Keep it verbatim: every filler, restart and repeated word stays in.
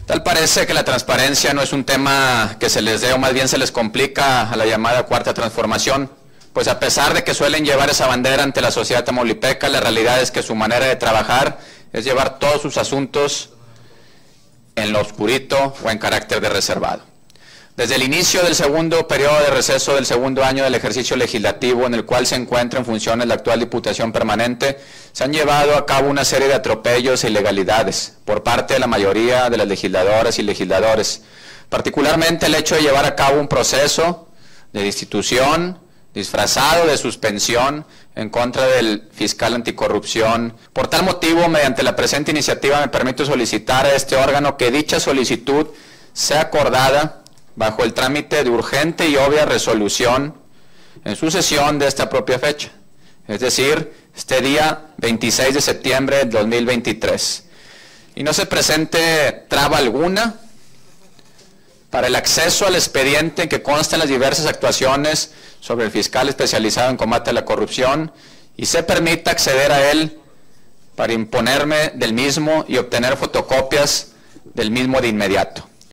Tal parece que la transparencia no es un tema que se les dé o más bien se les complica a la llamada Cuarta Transformación, pues a pesar de que suelen llevar esa bandera ante la sociedad tamaulipeca, la realidad es que su manera de trabajar es llevar todos sus asuntos en lo oscurito o en carácter de reservado. Desde el inicio del segundo periodo de receso del segundo año del ejercicio legislativo en el cual se encuentra en funciones la actual Diputación Permanente, se han llevado a cabo una serie de atropellos e ilegalidades por parte de la mayoría de las legisladoras y legisladores, particularmente el hecho de llevar a cabo un proceso de destitución disfrazado de suspensión en contra del fiscal anticorrupción. Por tal motivo, mediante la presente iniciativa, me permito solicitar a este órgano que dicha solicitud sea acordada bajo el trámite de urgente y obvia resolución en su sesión de esta propia fecha, es decir, este día veintiséis de septiembre del dos mil veintitrés. Y no se presente traba alguna para el acceso al expediente en que constan las diversas actuaciones sobre el fiscal especializado en combate a la corrupción y se permita acceder a él para imponerme del mismo y obtener fotocopias del mismo de inmediato.